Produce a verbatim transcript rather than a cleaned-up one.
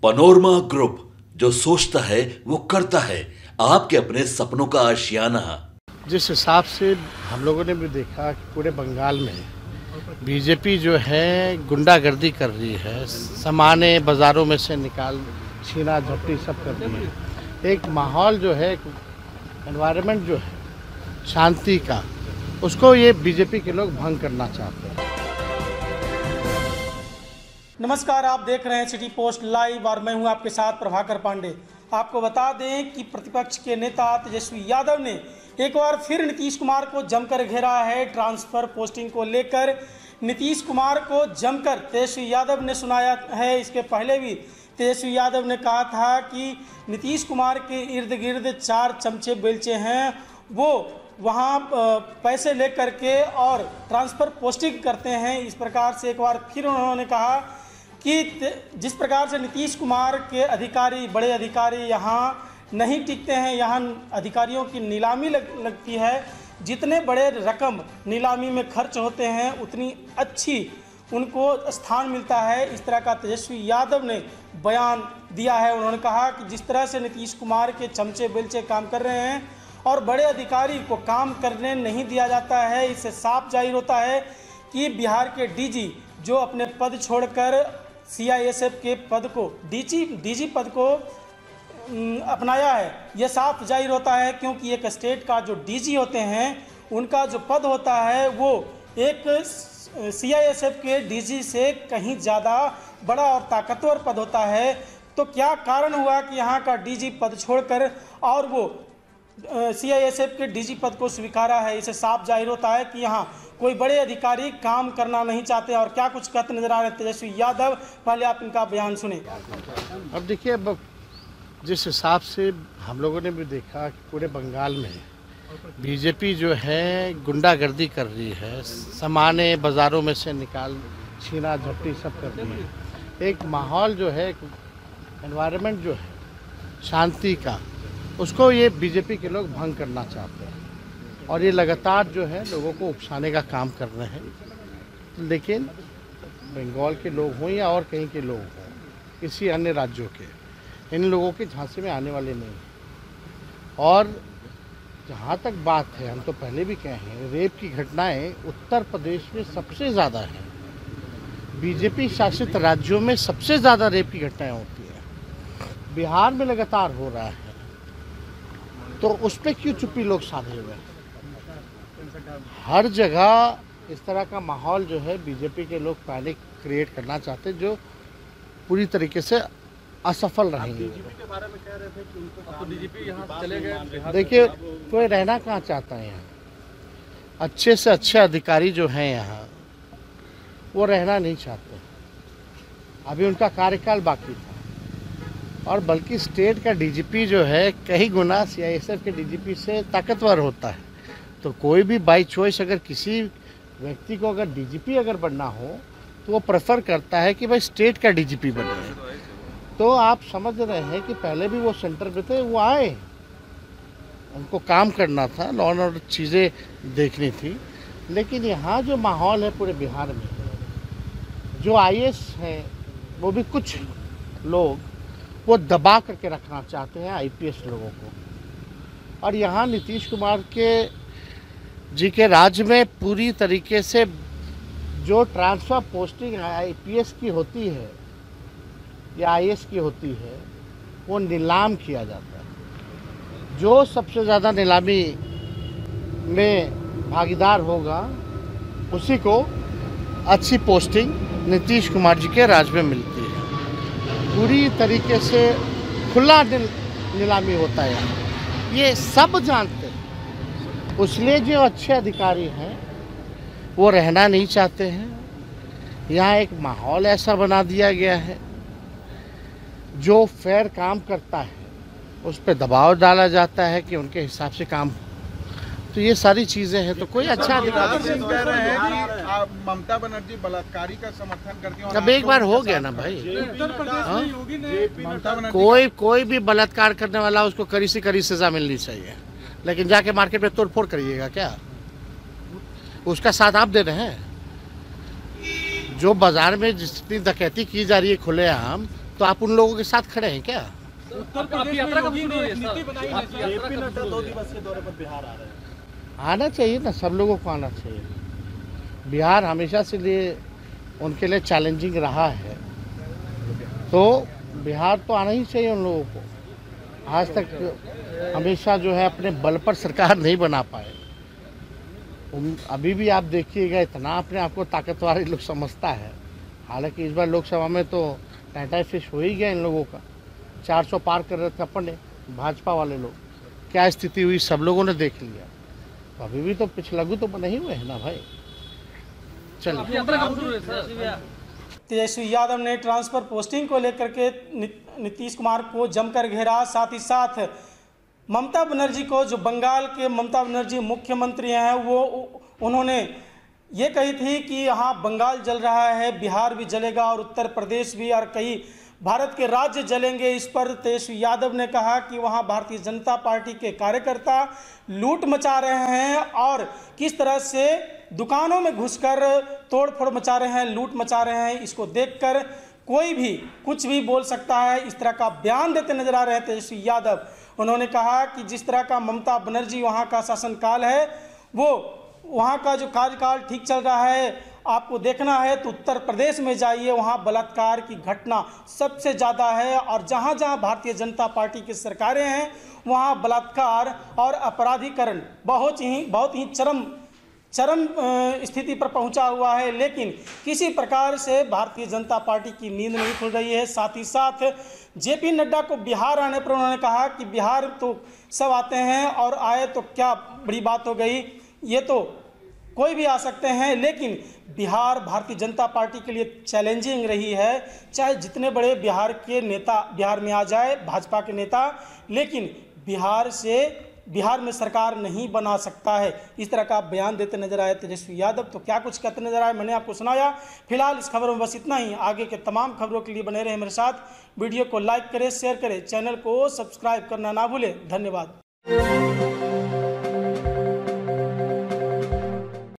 Panorama group, जो सोचता है वो करता है। आपके अपने सपनों का आशियाना। जिस हिसाब से हम लोगों ने भी देखा कि पूरे बंगाल में बीजेपी जो है गुंडागर्दी कर रही है, सामाने बाज़ारों में से निकाल छीना झपटी सब कर रही है। एक माहौल जो है, एनवायरनमेंट जो है शांति का, उसको ये बीजेपी के लोग भंग करना चाहते हैं। नमस्कार, आप देख रहे हैं सिटी पोस्ट लाइव और मैं हूं आपके साथ प्रभाकर पांडे। आपको बता दें कि प्रतिपक्ष के नेता तेजस्वी यादव ने एक बार फिर नीतीश कुमार को जमकर घेरा है। ट्रांसफ़र पोस्टिंग को लेकर नीतीश कुमार को जमकर तेजस्वी यादव ने सुनाया है। इसके पहले भी तेजस्वी यादव ने कहा था कि नीतीश कुमार के इर्द गिर्द चार चमचे बेलचे हैं, वो वहाँ पैसे ले करके और ट्रांसफ़र पोस्टिंग करते हैं। इस प्रकार से एक बार फिर उन्होंने कहा कि जिस प्रकार से नीतीश कुमार के अधिकारी, बड़े अधिकारी यहाँ नहीं टिकते हैं, यहाँ अधिकारियों की नीलामी लग, लगती है। जितने बड़े रकम नीलामी में खर्च होते हैं उतनी अच्छी उनको स्थान मिलता है। इस तरह का तेजस्वी यादव ने बयान दिया है। उन्होंने कहा कि जिस तरह से नीतीश कुमार के चमचे बेलचे काम कर रहे हैं और बड़े अधिकारी को काम करने नहीं दिया जाता है, इससे साफ जाहिर होता है कि बिहार के डीजी जो अपने पद छोड़कर सीआईएसएफ के पद को डीजी डीजी पद को अपनाया है, यह साफ जाहिर होता है। क्योंकि एक स्टेट का जो डीजी होते हैं उनका जो पद होता है वो एक सीआईएसएफ के डीजी से कहीं ज़्यादा बड़ा और ताकतवर पद होता है। तो क्या कारण हुआ कि यहाँ का डीजी पद छोड़कर और वो सीआईएसएफ के डीजी पद को स्वीकारा है? इसे साफ जाहिर होता है कि यहाँ कोई बड़े अधिकारी काम करना नहीं चाहते। और क्या कुछ कहते नजर आ रहे तेजस्वी यादव, पहले आप इनका बयान सुने। अब देखिए, अब जिस हिसाब से हम लोगों ने भी देखा कि पूरे बंगाल में बीजेपी जो है गुंडागर्दी कर रही है, सामाने बाज़ारों में से निकाल छीना झपटी सब कर रही है। एक माहौल जो है, एनवायरनमेंट जो है शांति का, उसको ये बीजेपी के लोग भंग करना चाहते हैं। और ये लगातार जो है लोगों को उकसाने का काम कर रहे हैं। लेकिन बंगाल के लोग हों या और कहीं के लोग हों, किसी अन्य राज्यों के, इन लोगों के झांसे में आने वाले नहीं। और जहाँ तक बात है, हम तो पहले भी कहे हैं, रेप की घटनाएं उत्तर प्रदेश में सबसे ज़्यादा हैं। बीजेपी शासित राज्यों में सबसे ज़्यादा रेप की घटनाएं होती हैं। बिहार में लगातार हो रहा है, तो उस पर क्यों चुप्पी लोग साधे हुए हैं? हर जगह इस तरह का माहौल जो है बीजेपी के लोग पहले क्रिएट करना चाहते, जो पूरी तरीके से असफल रहेंगे। देखिए, कोई रहना कहाँ चाहता है यहाँ? अच्छे से अच्छे अधिकारी जो हैं यहाँ, वो रहना नहीं चाहते। अभी उनका कार्यकाल बाकी था। और बल्कि स्टेट का डीजीपी जो है कई गुना सीआईएसएफ के डीजीपी से ताकतवर होता है। तो कोई भी बाई चॉइस अगर किसी व्यक्ति को अगर डीजीपी अगर बनना हो तो वो प्रेफर करता है कि भाई स्टेट का डीजीपी बने। तो आप समझ रहे हैं कि पहले भी वो सेंटर पे थे, वो आए, उनको काम करना था, लॉ एंड ऑर्डर चीज़ें देखनी थी। लेकिन यहाँ जो माहौल है पूरे बिहार में, जो आईएएस हैं वो भी कुछ लोग वो दबा करके रखना चाहते हैं आईपीएस लोगों को। और यहाँ नीतीश कुमार के जी के राज्य में पूरी तरीके से जो ट्रांसफ़र पोस्टिंग आईपीएस की होती है या आईएएस की होती है, वो नीलाम किया जाता है। जो सबसे ज़्यादा नीलामी में भागीदार होगा उसी को अच्छी पोस्टिंग नीतीश कुमार जी के राज्य में मिलती है। पूरी तरीके से खुला नीलामी होता है, ये सब जानते हैं। इसलिए जो अच्छे अधिकारी हैं वो रहना नहीं चाहते हैं। यहाँ एक माहौल ऐसा बना दिया गया है, जो फेयर काम करता है उस पर दबाव डाला जाता है कि उनके हिसाब से काम हो। तो ये सारी चीज़ें हैं। तो कोई अच्छा अधिकारी कह रहे हैं कि आप ममता बनर्जी बलात्कारी का समर्थन करती हैं। अब एक बार हो गया ना भाई, कोई कोई भी बलात्कार करने वाला उसको कड़ी से कड़ी सजा मिलनी चाहिए। लेकिन जाके मार्केट में तोड़फोड़ करिएगा क्या? उसका साथ आप दे रहे हैं। जो बाजार में जितनी डकैती की जा रही है खुलेआम, तो आप उन लोगों के साथ खड़े हैं क्या? उत्तर प्रदेश यात्रा कब शुरू हुई है सर? जेपी नड्डा दो दिवसीय दौरे पर बिहार आ रहे हैं। आना चाहिए ना, सब लोगों को आना चाहिए। बिहार हमेशा से लिए उनके लिए चैलेंजिंग रहा है, तो बिहार तो आना ही चाहिए उन लोगों को। आज तक हमेशा जो है अपने बल पर सरकार नहीं बना पाए। अभी भी आप देखिएगा, इतना अपने आप को ताकतवर लोग समझता है। हालांकि इस बार लोकसभा में तो टाटा फिश हो ही गया इन लोगों का, चार सौ पार कर रहे थे अपने भाजपा वाले लोग। क्या स्थिति हुई सब लोगों ने देख लिया। तो अभी भी तो पिछलगू तो बने ही हुए हैं ना भाई। चलिए, तेजस्वी यादव ने ट्रांसफर पोस्टिंग को लेकर के नीतीश कुमार को जमकर घेरा। साथ ही साथ ममता बनर्जी को, जो बंगाल के ममता बनर्जी मुख्यमंत्री हैं, वो उन्होंने ये कही थी कि यहाँ बंगाल जल रहा है, बिहार भी जलेगा और उत्तर प्रदेश भी और कई भारत के राज्य जलेंगे। इस पर तेजस्वी यादव ने कहा कि वहाँ भारतीय जनता पार्टी के कार्यकर्ता लूट मचा रहे हैं और किस तरह से दुकानों में घुसकर तोड़फोड़ मचा रहे हैं, लूट मचा रहे हैं। इसको देखकर कोई भी कुछ भी बोल सकता है। इस तरह का बयान देते नजर आ रहे हैं तेजस्वी यादव। उन्होंने कहा कि जिस तरह का ममता बनर्जी वहाँ का शासनकाल है, वो वहाँ का जो कार्यकाल ठीक चल रहा है, आपको देखना है तो उत्तर प्रदेश में जाइए, वहाँ बलात्कार की घटना सबसे ज़्यादा है। और जहाँ जहाँ भारतीय जनता पार्टी की सरकारें हैं, वहाँ बलात्कार और अपराधीकरण बहुत ही बहुत ही चरम चरम स्थिति पर पहुंचा हुआ है। लेकिन किसी प्रकार से भारतीय जनता पार्टी की नींद नहीं खुल रही है। साथ ही साथ जेपी नड्डा को बिहार आने पर उन्होंने कहा कि बिहार तो सब आते हैं और आए तो क्या बड़ी बात हो गई, ये तो कोई भी आ सकते हैं। लेकिन बिहार भारतीय जनता पार्टी के लिए चैलेंजिंग रही है। चाहे जितने बड़े बिहार के नेता बिहार में आ जाए, भाजपा के नेता, लेकिन बिहार से बिहार में सरकार नहीं बना सकता है। इस तरह का बयान देते नजर आए तेजस्वी यादव। तो क्या कुछ कहते नजर आए, मैंने आपको सुनाया। फिलहाल इस खबर में बस इतना ही। आगे के तमाम खबरों के लिए बने रहे मेरे साथ। वीडियो को लाइक करें, शेयर करें, चैनल को सब्सक्राइब करना ना भूलें। धन्यवाद।